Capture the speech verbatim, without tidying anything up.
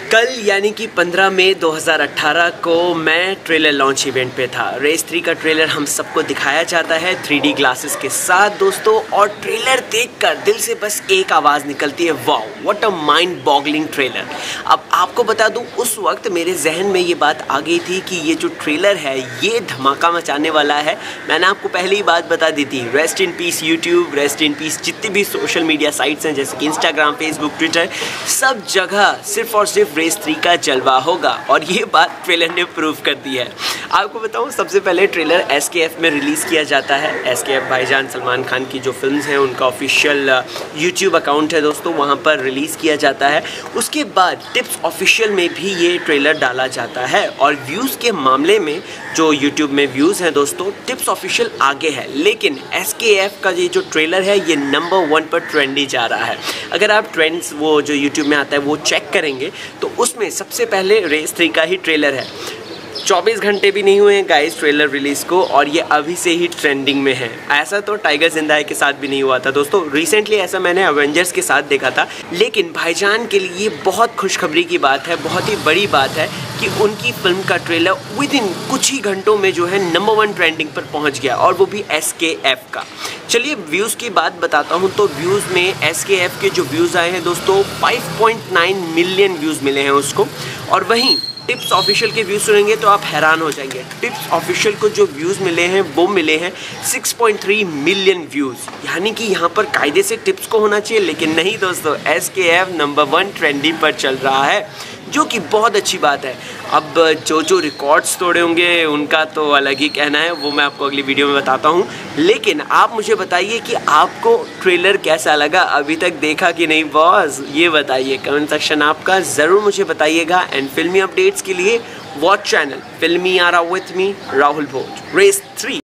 कल यानी कि पंद्रह मई दो हज़ार अठारह को मैं ट्रेलर लॉन्च इवेंट पे था। रेस थ्री का ट्रेलर हम सबको दिखाया जाता है थ्री डी ग्लासेस के साथ दोस्तों, और ट्रेलर देखकर दिल से बस एक आवाज़ निकलती है, wow what a mind boggling trailer. अब आपको बता दूं, उस वक्त मेरे जहन में ये बात आ गई थी कि ये जो ट्रेलर है ये धमाका मचाने वाला है। मैंने आपको पहले ही बात बता दी थी, rest in peace YouTube, rest in peace जितनी भी सोशल मीडिया साइट्स हैं जैसे कि इंस्टाग्राम, फेसबुक, ट्विटर, सब जगह सिर्फ और सिर्फ रेस थ्री का जलवा होगा, और ये बात ट्रेलर ने प्रूव कर दी है। आपको बताऊं, सबसे पहले ट्रेलर एस के एफ में रिलीज़ किया जाता है। एस के एफ भाईजान सलमान खान की जो फिल्म्स हैं उनका ऑफिशियल यूट्यूब अकाउंट है दोस्तों, वहाँ पर रिलीज़ किया जाता है। उसके बाद टिप्स ऑफिशियल में भी ये ट्रेलर डाला जाता है, और व्यूज़ के मामले में जो यूट्यूब में व्यूज़ हैं दोस्तों, टिप्स ऑफिशियल आगे है, लेकिन एस के एफ का ये जो ट्रेलर है ये नंबर वन पर ट्रेंडी जा रहा है। अगर आप ट्रेंड्स वो जो यूट्यूब में आता है वो चेक करेंगे तो उसमें सबसे पहले रेस थ्री का ही ट्रेलर है। चौबीस घंटे भी नहीं हुए हैं गाइस ट्रेलर रिलीज़ को, और ये अभी से ही ट्रेंडिंग में है। ऐसा तो टाइगर जिंदा है के साथ भी नहीं हुआ था दोस्तों। रिसेंटली ऐसा मैंने एवेंजर्स के साथ देखा था, लेकिन भाईजान के लिए बहुत खुशखबरी की बात है, बहुत ही बड़ी बात है कि उनकी फिल्म का ट्रेलर विद इन कुछ ही घंटों में जो है नंबर वन ट्रेंडिंग पर पहुंच गया, और वो भी एस के एफ का। चलिए व्यूज़ की बात बताता हूं, तो व्यूज़ में एस के एफ के जो व्यूज़ आए हैं दोस्तों, five point nine million views मिले हैं उसको। और वहीं टिप्स ऑफिशियल के व्यूज़ सुनेंगे तो आप हैरान हो जाएंगे। टिप्स ऑफिशियल को जो व्यूज़ मिले हैं वो मिले हैं six point three million views, यानी कि यहाँ पर कायदे से टिप्स को होना चाहिए, लेकिन नहीं दोस्तों, S K F number one trending पर चल रहा है, जो कि बहुत अच्छी बात है। अब जो जो रिकॉर्ड्स तोड़े होंगे उनका तो अलग ही कहना है, वो मैं आपको अगली वीडियो में बताता हूँ। लेकिन आप मुझे बताइए कि आपको ट्रेलर कैसा लगा, अभी तक देखा कि नहीं बॉस, ये बताइए। कमेंट सेक्शन आपका ज़रूर मुझे बताइएगा। एंड फिल्मी अपडेट्स के लिए watch channel Filmy Aara with me Rahul Bhoj. Race three.